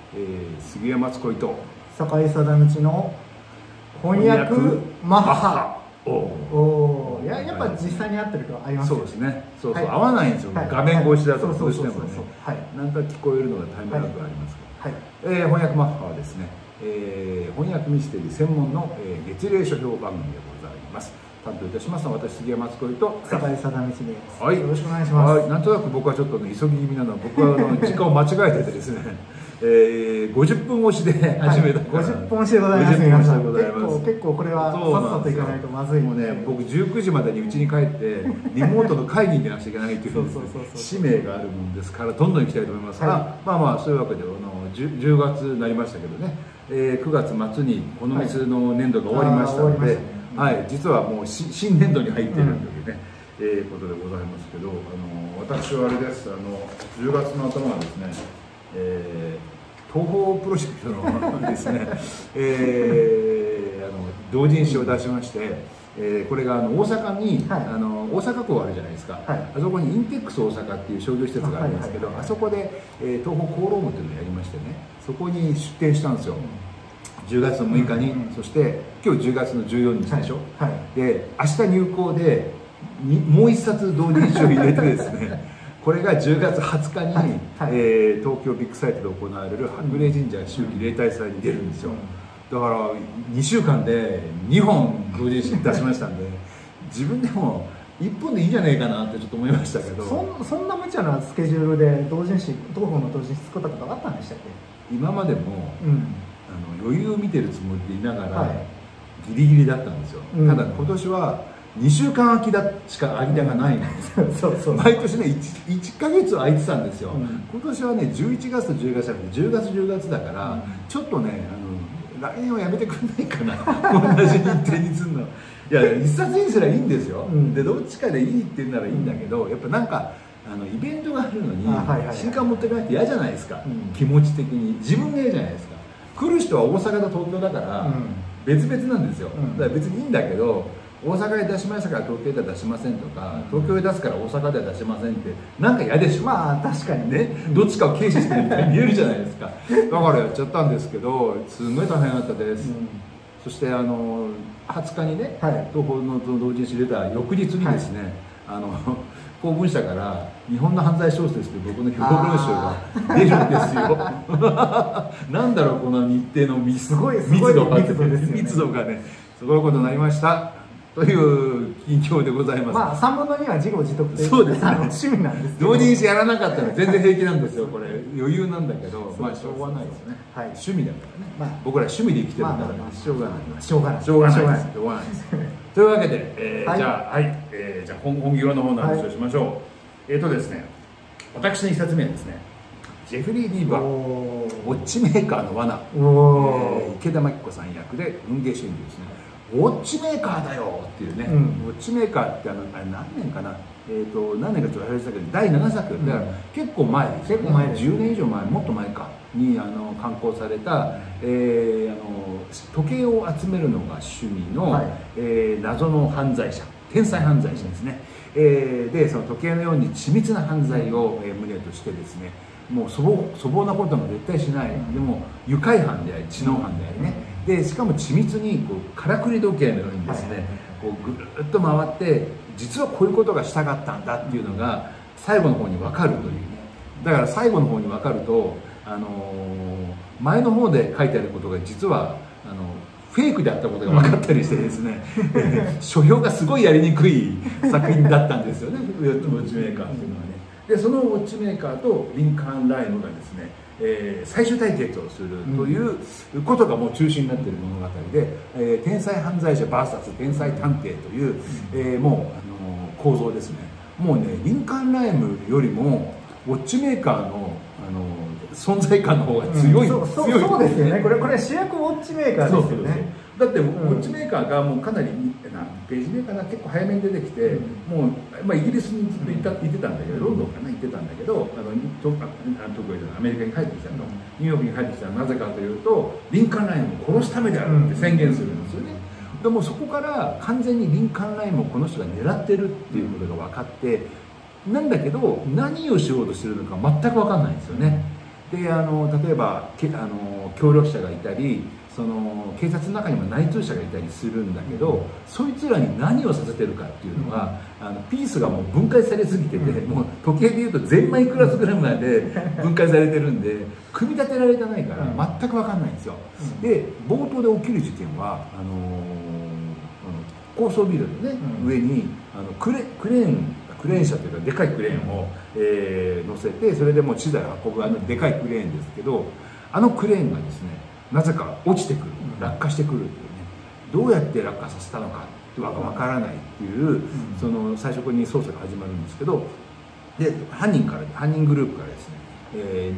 杉山敦子と坂井貞道の翻訳マッハ。おお、やっぱ実際に会ってるとありますね。 そうですね。そうそう、合わないんですよ。画面越しだとどうしてもね。なんか聞こえるのがタイムラグがありますけど。翻訳マッハはですね、翻訳ミステリー専門の月例書評番組でございます。担当いたしますのは私杉山敦子と坂井貞道です。 はい、 よろしくお願いします。 なんとなく僕はちょっとね急ぎ気味なのは僕は時間を間違えててですね。50分押しで始めたから、 50分押しでございます。皆さん結構これはさっさといかないとまずい。 もうね、僕19時までに家に帰ってリモートの会議に出なくちゃいけないという使命があるもんですから、どんどん行きたいと思いますが、そういうわけで10月になりましたけどね、9月末にこの水の年度が終わりましたので、実はもう新年度に入っているというね、ことでございますけど、私はあれです、10月の頭はですね、東宝プロジェクトのですね、同人誌を出しまして、これが大阪に、大阪港あるじゃないですか、あそこにインテックス大阪っていう商業施設があるんですけど、あそこで、東宝コーロームっていうのをやりましてね、そこに出店したんですよ。10月の6日に、そして今日10月の14日でしょ、で明日入稿でもう一冊同人誌を入れてですねこれが10月20日に、東京ビッグサイトで行われる白麗神社秋季例大祭に出るんですよ。だから2週間で2本同人誌出しましたんで、自分でも1本でいいんじゃないかなってちょっと思いましたけど、 そんな無茶なスケジュールで同人誌、東宝の同人誌作ったことあったんでしたっけ？ 今までも、余裕を見てるつもりでいながら、ギリギリだったんですよ。ただ今年は2週間空きしか間がないんですよ。毎年ね 1ヶ月空いてたんですよ。今年はね11月と10月じゃなくて10月10月だから、ちょっとね来年はやめてくんないかな同じ日程にすんの。いや一冊にすればいいんですよ。でどっちかでいいって言うならいいんだけど、やっぱなんかイベントがあるのに新刊持ってかないと嫌じゃないですか、気持ち的に。自分が嫌じゃないですか。来る人は大阪と東京だから別々なんですよ。だから別にいいんだけど、大阪で出しましたから東京では出しませんとか、東京で出すから大阪では出しませんってなんか嫌でしょ。 まあ確かにね、どっちかを軽視してるみたいに見えるじゃないですか。だからやっちゃったんですけど、すごい大変だったです。そして20日にね、東宝の同人誌出た翌日にですね、公文社から日本の犯罪小説という僕の評論集が出るんですよ。なんだろうこの日程の密度がね、すごいことになりましたという近況でございます。 まあ3分の2は自業自得という、 そうですね、 趣味なんですけど、 同人誌やらなかったら全然平気なんですよ。これ余裕なんだけど、まあしょうがないですね。趣味だからね。僕ら趣味で生きてるからしょうがない。しょうがないです。というわけで、じゃあじゃあ本業の方の話をしましょう。ですね、私の一冊目はですね、ジェフリー・リーバー、ウォッチメーカーの罠、池田真紀子さん役で文芸春秋ですね。ウォッチメーカーだよっていうね、ウォッチメーカーってあれ何年かな、何年かちょっと忘れてたけど第7作だから結構前ですよね。10年以上前、もっと前かに刊行された、時計を集めるのが趣味の、謎の犯罪者、天才犯罪者ですね。でその時計のように緻密な犯罪を旨としてですね、もう粗暴なことも絶対しない、でも愉快犯であり知能犯でありね、でしかも緻密にからくり時計のようにですね、こうぐるっと回って実はこういうことがしたかったんだっていうのが最後の方に分かるというね。だから最後の方に分かると、前の方で書いてあることが実はフェイクであったことが分かったりしてですね書評がすごいやりにくい作品だったんですよね、ウォッチメーカーっていうのはね。でそのウォッチメーカーとリンカーン・ライムがですね、最終対決をするということがもう中心になっている物語で、天才犯罪者 VS 天才探偵という、もう構造ですね。もうねリンカーン・ライムよりもウォッチメーカーの存在感の方が強い。 そうですよね。これ主役ウォッチメーカーですよね。 だってウォッチメーカーがもうかなりページ目かな、結構早めに出てきて、もう、イギリスにずっと行ってたんだけど、ロンドンかな行ってたんだけど、アメリカに帰ってきたと、ニューヨークに帰ってきたのはなぜかというとリンカーン・ライムを殺すためであるって宣言するんですよね。でもそこから完全にリンカーン・ライムをこの人が狙ってるっていうことが分かって、なんだけど何をしようとしてるのか全く分かんないんですよね。 で例えば協力者がいたり、その警察の中にも内通者がいたりするんだけど、そいつらに何をさせてるかっていうのは、ピースがもう分解されすぎてて、もう時計でいうとゼンマイクラスぐらいまで分解されてるんで組み立てられてないから全く分かんないんですよ。で冒頭で起きる事件は高層ビルのね、上にクレーン車というかでかいクレーンを、乗せて、それでもう資材を運ぶでかいクレーンですけど、クレーンがですねなぜか落ちてくる、落下してくるっていうね、どうやって落下させたのかってわからないっていう、その最初に捜査が始まるんですけど、で犯人グループからですね、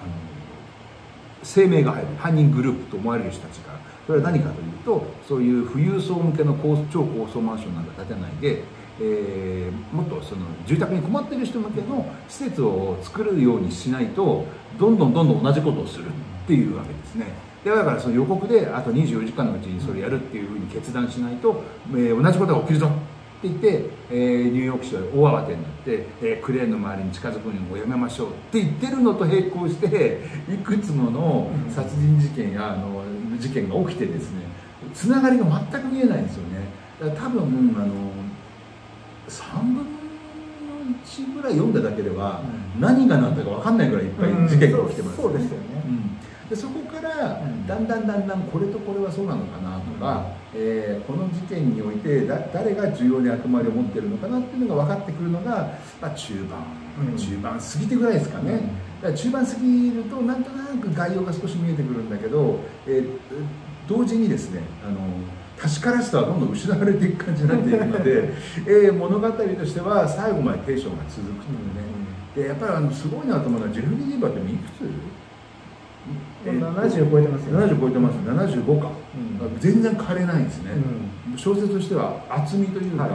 声明が入る、犯人グループと思われる人たちが、それは何かというと、そういう富裕層向けの超高層マンションなんか建てないで、もっとその住宅に困っている人向けの施設を作るようにしないと、どんどん同じことをするっていうわけですね。でだからその予告であと24時間のうちにそれやるっていうふうに決断しないと、同じことが起きるぞって言って、ニューヨーク市は大慌てになって、クレーンの周りに近づくのをやめましょうって言ってるのと並行して、いくつもの殺人事件や事件が起きてですね、つながりが全く見えないんですよね。だから多分3分の1ぐらい読んだだけでは、何が何だか分かんないぐらいいっぱい事件が起きてますよね。 そうですよね。 でそこからだんだんこれとこれはそうなのかなとか、この事件において誰が重要に役割を持っているのかなっていうのが分かってくるのが、中盤過ぎてぐらいですかね。だから中盤過ぎるとなんとなく概要が少し見えてくるんだけど、同時にですね確からしさはどんどん失われていく感じになっているので、物語としては最後までテンションが続くというね。でやっぱりすごいなと思うのは、ジェフリー・リーバーっていくつ 70超えてますよね。 70超えてます。75か、全然枯れないんですね。小説としては厚みというか、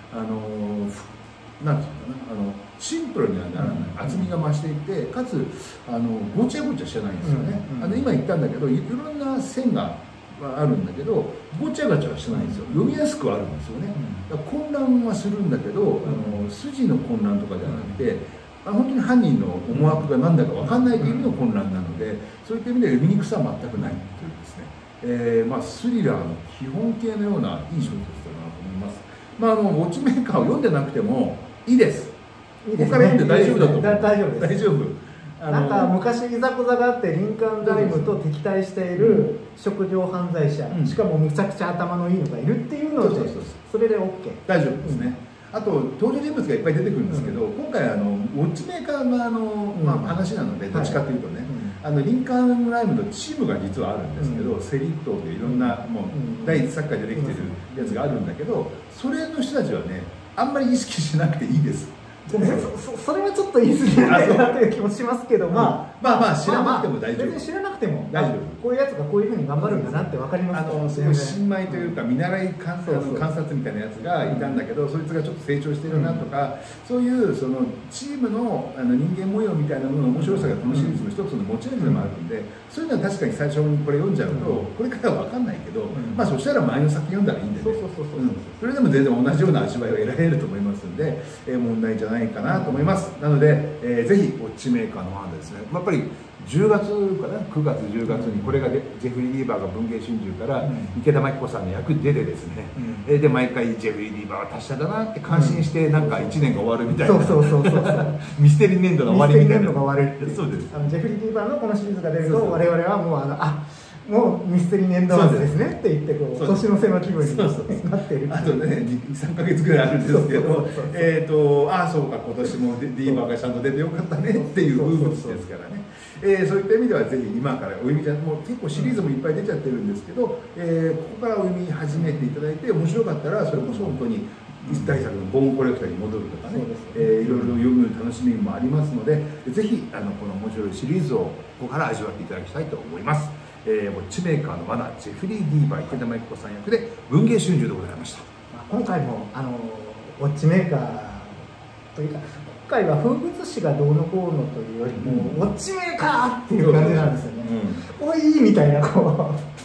なんていうかな、シンプルにはならない、厚みが増していて、かつごちゃごちゃしてないんですよね。今言ったんだけど、いろんな線があるんだけど、ごちゃごちゃはしてないんですよ。読みやすくはあるんですよね。だから混乱はするんだけど、筋の混乱とかじゃなくて、本当に犯人の思惑が何だか分かんないという意味の混乱なので、そういった意味で読みにくさは全くないというですね、スリラーの基本形のようないい小説だなと思います。ウォッチメーカーを読んでなくてもいいです。ここから読んで大丈夫だと思う。 大丈夫です。 大丈夫。 なんか昔いざこざがあってリンカーン・ライムと敵対している職業犯罪者、しかもめちゃくちゃ頭のいいのがいるっていうので、それで OK。 大丈夫ですね。あと登場人物がいっぱい出てくるんですけど、今回ウォッチメーカーの話なので、どっちかというとね、リンカーン・ライムのチームが実はあるんですけど、セリットといういろんなもう第一作家でできてるやつがあるんだけど、それの人たちはねあんまり意識しなくていいです。 それはちょっと言い過ぎないなという気もしますけど、まあ知らなくても大丈夫。 別に知らなくても大丈夫。 こういうやつがこういうふうに頑張るんだなって分かります。 すごい新米というか見習い観察みたいなやつがいたんだけど、そいつがちょっと成長してるなとか、そういうそのチームの人間模様みたいなものの面白さがこのシリーズの一つの持ち味でもあるんで、そういうのは確かに最初にこれ読んじゃうと、これからは分かんないけど、そしたら前の作品読んだらいいんでね。それでも全然同じような味わいを得られると思いますんで、問題じゃないかなと思います。なので、ぜひウォッチメーカーのファンでですね、やっぱり10月かな、9月10月にこれがジェフリー・リーバーが文藝春秋から池田真紀子さんの役に出てですね、で毎回ジェフリー・リーバーは達者だなって感心して、なんか1年が終わるみたいな、ミステリー年度の終わりみたいな。 そうです。ジェフリー・リーバーのこのシリーズが出ると、我々はもうもうミステリー年度末ですねって言って年の瀬の気分になっている。 あとね3ヶ月ぐらいあるんですけど、そうか今年もディーバーがちゃんと出てよかったねっていう風物詩ですからね。そういった意味ではぜひ今からお読みもう結構シリーズもいっぱい出ちゃってるんですけど、ここからお読み始めていただいて、面白かったらそれこそ本当に大作のボーンコレクターに戻るとかね、いろいろ読む楽しみもありますので、ぜひこの面白いシリーズをここから味わっていただきたいと思います。ウォッチメーカーの罠、ジェフリー・ディーバー池田真紀子さん役で文藝春秋でございました。 今回もウォッチメーカーというか、今回は風物詩がどうのこうのというよりも、ウォッチメーカーっていう感じなんですよね。おいみたいな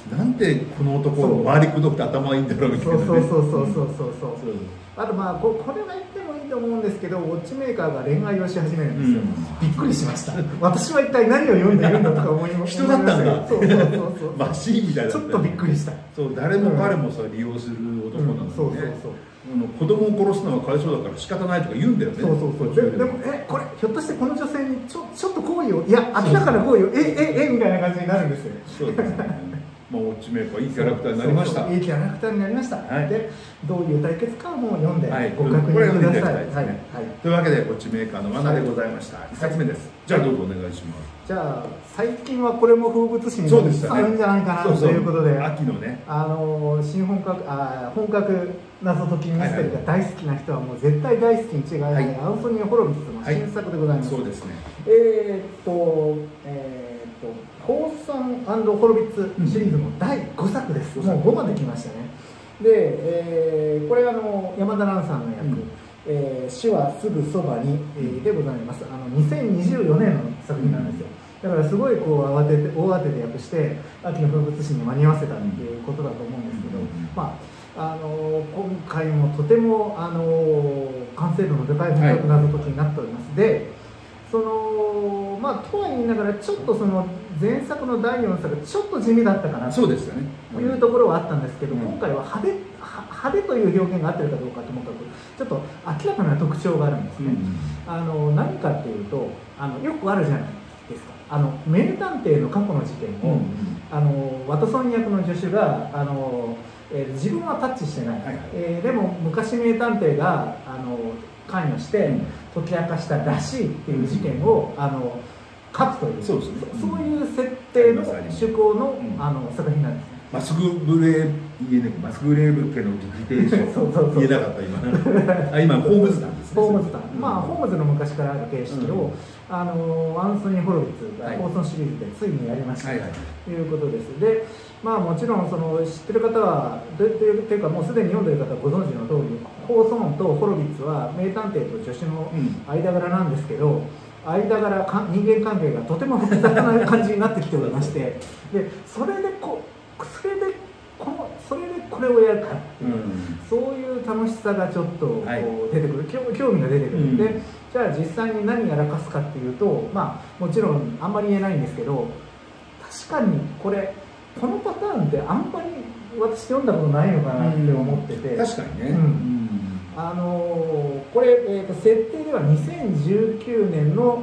なんでこの男回りくどくて頭いいんだろうみたいなね。 そうあとまあこれは言ってもいいと思うんですけど、ウォッチメーカーが恋愛をし始めるんですよ。びっくりしました。私は一体何を読んでいるんだとか思いました。 人だったんだ。 そうマシーンみたいな。 ちょっとびっくりした。 そう、誰も彼もさ利用する男なんだよね。子供を殺すのはかわいそうだから仕方ないとか言うんだよね。 そうでもこれひょっとしてこの女性にちょっと好意を、いや明らかな好意をみたいな感じになるんですよ。 そうですね。まあ、ウォッチメーカーいいキャラクターになりました。 いいキャラクターになりました。で、どういう対決かも読んでご確認ください。 というわけでウォッチメーカーの罠でございました。一冊目です。じゃあどうぞお願いします。 じゃあ最近はこれも風物詩になるんじゃないかなということで、 秋のね、 新本格謎解きミステリーが大好きな人はもう絶対大好きに違いないアンソニー・ホロビッツの新作でございます。 そうですね。 ホーソン&ホロビッツシリーズの第5作です。もう5まで来ましたね。で、これ山田蘭さんの役、死はすぐそばに、でございます。2024年の作品なんですよ。だからすごいこう大慌てで訳して秋の風物詩に間に合わせたっていうことだと思うんですけど、まあ今回もとても完成度の高い本格謎解きになっております。で、まあとは言いながらちょっと前作の第4作ちょっと地味だったかなというところはあったんですけど、今回は派手という表現が合ってるかどうかと思ったらちょっと明らかな特徴があるんですね。何かっていうとよくあるじゃないですか。名探偵の過去の事件をワトソン役の助手が自分はタッチしてない、でも昔名探偵が関与して解き明かしたらしいっていう事件を書くという、そういう設定の趣向の作品なんですね。 マスグレーブ家の自邸書言えなかった今ホームズなんですね。 ホームズの昔からある形式をアンソニー・ホロビッツが放送シリーズでついにやりましたということです。で、まあもちろん知ってる方はというかもうすでに読んでる方はご存知の通り、ホーソンとホロビッツは名探偵と助手の間柄なんですけど、間柄人間関係がとても複雑な感じになってきておりまして、でそれでこれをやるかっていう、そういう楽しさがちょっと出てくる、興味が出てくる。で、じゃあ実際に何やらかすかっていうと、まあもちろんあんまり言えないんですけど、確かにこのパターンってあんまり私読んだことないのかなって思ってて、 確かにね。 これ、設定では2019年の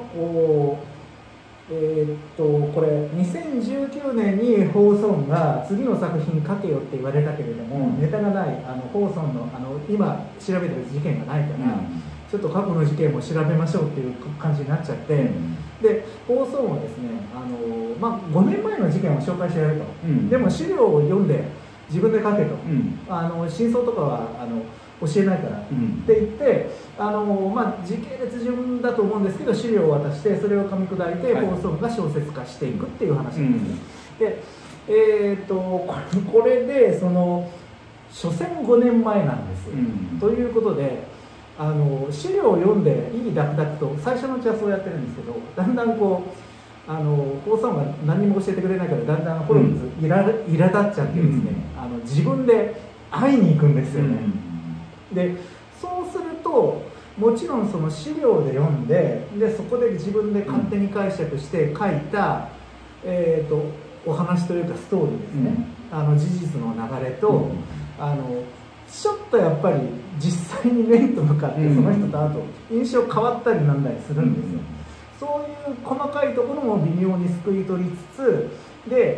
これ2019年にホーソンが次の作品書けよって言われたけれども、ネタがない、ホーソンの今調べてる事件がないから、ちょっと過去の事件も調べましょうっていう感じになっちゃって、でホーソンはですねまあ、5年前の事件を紹介してやると、でも資料を読んで自分で書けと、真相とかは教えないからって言って、まあ、時系列順だと思うんですけど資料を渡してそれを噛み砕いて放送が小説化していくっていう話なんですね。で、これで所詮5年前なんです、ということで資料を読んでいいダクダクと最初のうちはそうやってるんですけど、だんだんこう放送が何も教えてくれないからだんだんホロビッツ苛立っちゃってですね、自分で会いに行くんですよね。でそうするともちろんその資料で読んでそこで自分で勝手に解釈して書いた、お話というかストーリーですね、事実の流れと、ちょっとやっぱり実際に面と向かってその人と会うと印象変わったりなんだりするんですよ。そういう細かいところも微妙にすくい取りつつで、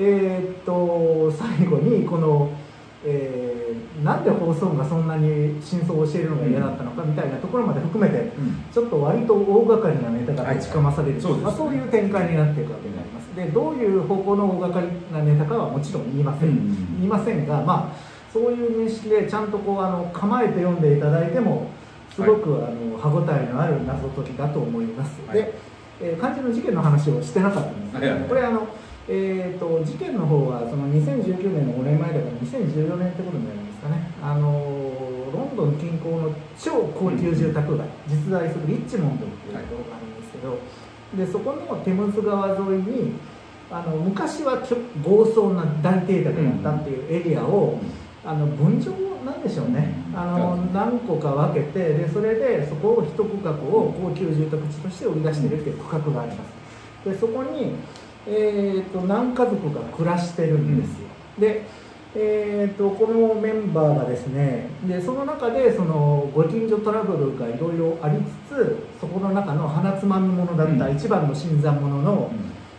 最後にこのなんで放送がそんなに真相を教えるのが嫌だったのかみたいなところまで含めて、ちょっと割と大掛かりなネタがぶちかまされる、そういう展開になっていくわけになります。でどういう方向の大掛かりなネタかはもちろん言いませんが、まあそういう認識でちゃんとこう構えて読んでいただいてもすごく歯応えのある謎解きだと思います。で、漢字の事件の話をしてなかったんですけど、これ事件の方はその2019年の5年前だから2014年ってことになるんですかね。ロンドン近郊の超高級住宅街、実在するリッチモンドっていうところがあるんですけど、でそこのテムズ川沿いに、 昔は豪壮な大邸宅だったっていうエリアを、分譲なんでしょうね、何個か分けて、でそれでそこを一区画を高級住宅地として売り出しているっていう区画があります。でそこに、何家族が暮らしてるんですよ。でこのメンバーがですね、でその中でそのご近所トラブルがいろいろありつつ、そこの中の鼻つまみ者だった一番の新参者の、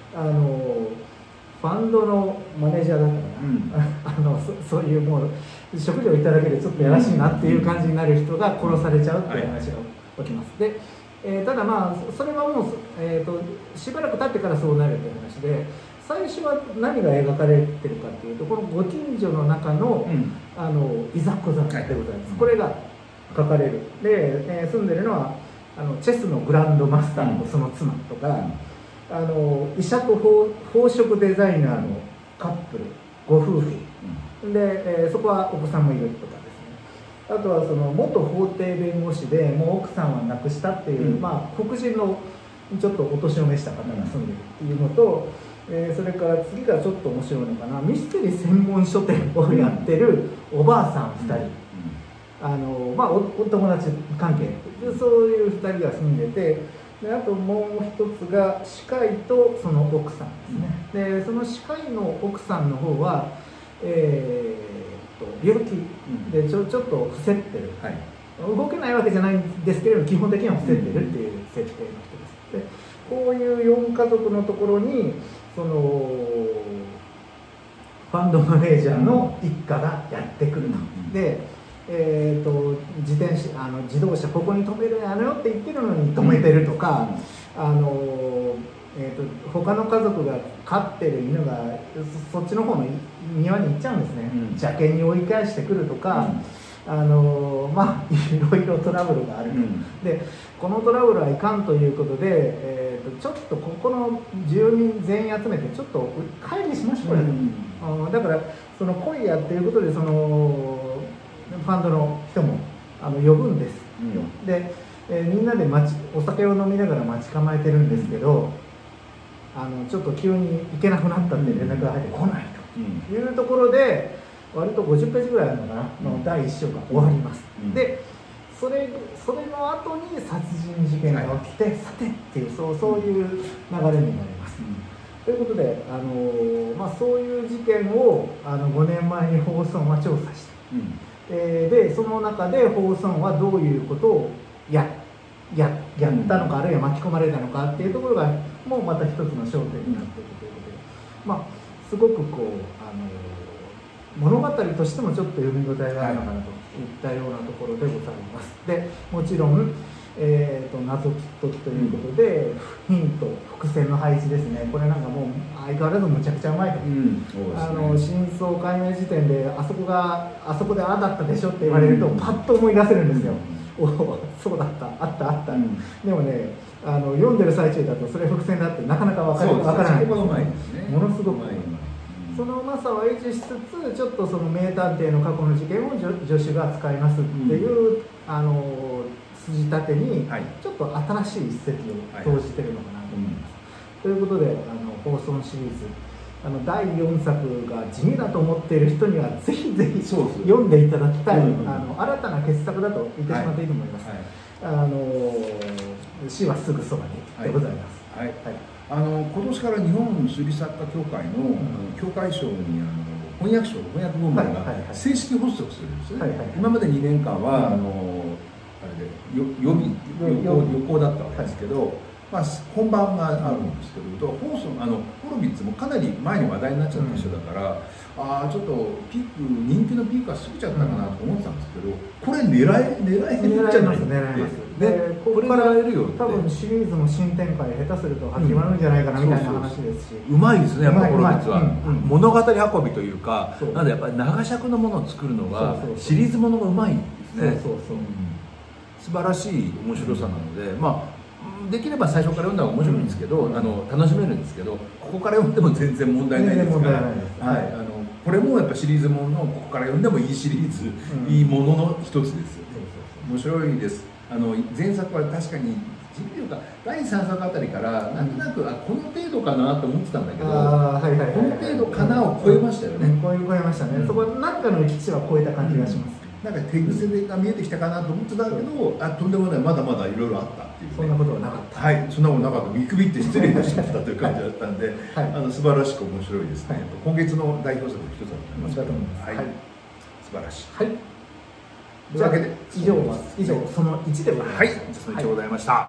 ファンドのマネージャーだったかな、そういうもう職業いただけでちょっとやらしいなっていう感じになる人が殺されちゃうっていう話が起きます。でただまあそれはもう、しばらく経ってからそうなるっていう話で、最初は何が描かれてるかっていうと、このご近所の中の、いざこざでございます。これが書かれる。で、住んでるのはチェスのグランドマスターとその妻とか、医者と宝飾デザイナーのカップル、ご夫婦で、そこはお子さんもいるとかですね。あとはその元法廷弁護士でもう奥さんは亡くしたっていう、まあ黒人のちょっとお年を召した方が住んでるっていうのと、それから次がちょっと面白いのかな、ミステリー専門書店をやってるおばあさん2人、まあ、お友達関係で、そういう2人が住んでて、であともう一つが歯科医とその奥さんですね。でその歯科医の奥さんの方は、病気でちょっと伏せってる、動けないわけじゃないんですけれど基本的には伏せってるっていう設定の人です。でこういう4家族のところにそのファンドマネージャーの一家がやってくると。で自動車ここに止めるやめよって言ってるのに止めてるとか、他の家族が飼ってる犬がそっちの方の庭に行っちゃうんですね、邪犬に追い返してくるとか、まあいろいろトラブルがあると、でこのトラブルはいかんということで、ちょっとここの住民全員集めてちょっと会議しましょうよ、だからその来いやっていうことでそのファンドの人も呼ぶんですよ、で、みんなでお酒を飲みながら待ち構えてるんですけど、ちょっと急に行けなくなったんで連絡が入ってこないというところで、割と50ページぐらいあるのかなの第1章が終わります、でそれの後に殺人事件が起きて、さてっていうそういう流れになります、ということで、まあ、そういう事件を5年前に放送は調査して、でその中で放送はどういうことをやったのか、あるいは巻き込まれたのかっていうところがもうまた一つの焦点になっているということで、まあ、すごくこう物語としてもちょっと読み応えがあるのかなといったようなところでございます。でもちろん、謎解きということで、ヒント伏線の配置ですね、これなんかもう相変わらずむちゃくちゃうまいと、真相解明時点であそこでああだったでしょって言われるとパッと思い出せるんですよ、そうだった、あった、でもね読んでる最中だとそれ伏線だってなかなか分からない、ものすごくそのうまさを維持しつつ、ちょっとその名探偵の過去の事件を助手が使いますっていう、筋立てにちょっと新しい一石を投じてるのかなと思います、ということで放送シリーズ第4作が地味だと思っている人にはぜひぜひ読んでいただきたい、新たな傑作だと言ってしまっていいと思います、死はすぐそばにでございます。 今年から日本推理作家協会の協会賞に翻訳部門が正式発足するんですね。今まで2年間は予行だったわけですけど、まあ、本番があるんですけど、ホロビッツもかなり前に話題になっちゃった人だから、ちょっと人気のピークは過ぎちゃったかなと思ってたんですけど、これ狙えるんじゃないで、ここから多分シリーズの新展開下手すると始まるんじゃないかなみたいな話ですし、 うまいですね、やっぱホロビッツは物語運びというか、なんでやっぱり長尺のものを作るのがシリーズものがうまいですね。素晴らしい面白さなので、まあできれば最初から読んだ方が面白いんですけど、楽しめるんですけど、ここから読んでも全然問題ないですから、これもやっぱシリーズもののここから読んでもいいシリーズ、いいものの一つですよね。面白いです。前作は確かに地味というか第3作あたりからなんとなくこの程度かなと思ってたんだけど、この程度かなを超えましたよね。 超えましたね。そこ何かの基地は超えた感じがします。 なんか手癖が見えてきたかなと思ってたけど、とんでもない、まだまだいろいろあったっていう、 そんなことはなかった。 はい、そんなことなかった。見くびって失礼しましたという感じだったんで、素晴らしく面白いですね。今月の代表作の一つだと思います。はい、素晴らしい。はい。というわけで以上その1でございました。 はい、その1でございました。